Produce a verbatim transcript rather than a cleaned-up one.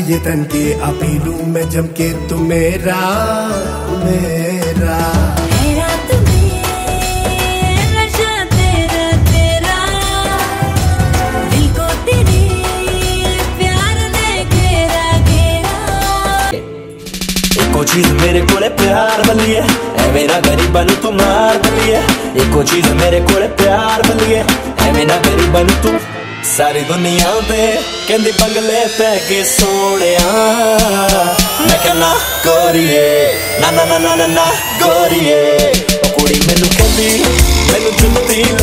ये तन के अपी लूं मैं जम के तू मेरा मेरा एको चीज मेरे कोले प्यार बलिए ऐ मेरा गरीबा नू तू मार बलिए। एको चीज मेरे कोले प्यार बलिए ऐ मेरा गरीबा नू तू सारी दुनिया पे कहंदी बंगले पै के सोहणिया मैं कहना गोरिए ना ना ना ना ना गोरिए ओ कुड़ी मैनू कहंदी मैनू चुमदी